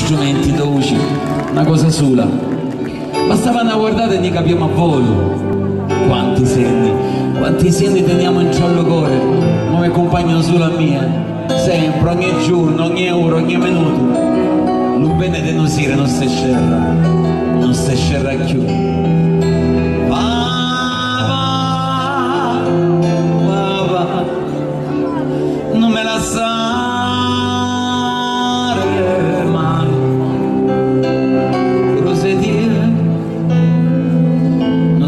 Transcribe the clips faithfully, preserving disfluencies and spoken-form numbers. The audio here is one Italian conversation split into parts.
strumenti dolci, una cosa sola. Bastava una guardata e ne capiamo a volo. Quanti segni, quanti segni teniamo in ciallo cuore, come compagno solo a mia, sempre, ogni giorno, ogni ora, ogni minuto. Lo bene di non sire non si scerra, non si scerra più. Papà, papà, non me la lasciare mai. Cosa dire? Non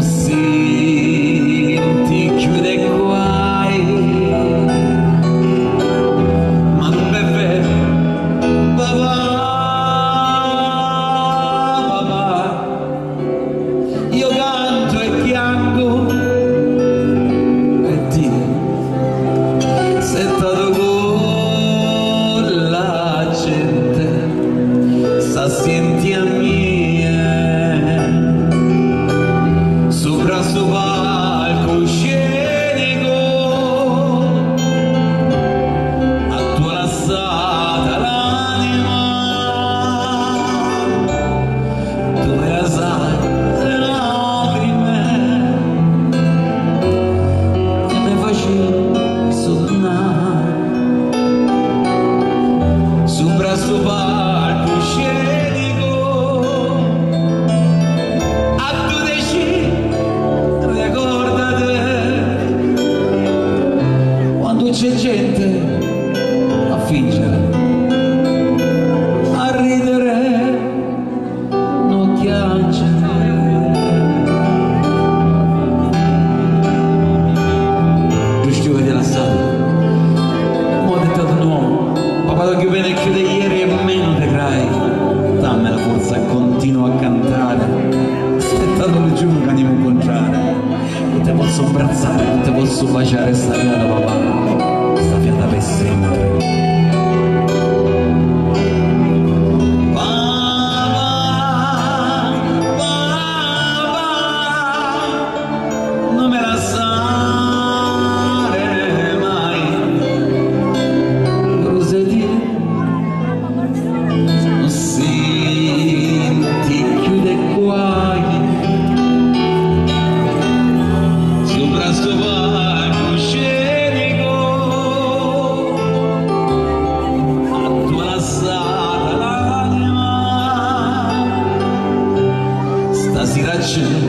senti chiude guai, ma non è vero, papà. Io canto e piango e Dio sei stato con la gente, sta senti a mia sopra sto palcoscenico a tua lassata l'anima dove la sai sopra sto palcoscenico a tu decidi, ricordate quando c'è gente a fingere, a ridere, non piangere. Giusto vedi la strada, mo' è diventato un uomo. Papà che viene a chiudere ieri e meno te crai, dammi la forza e continua a cantare. Aspettato il giorno che andiamo a incontrare, non te posso abbracciare, non te posso baciare sta fiata, papà, sta fiata per sempre. Si racce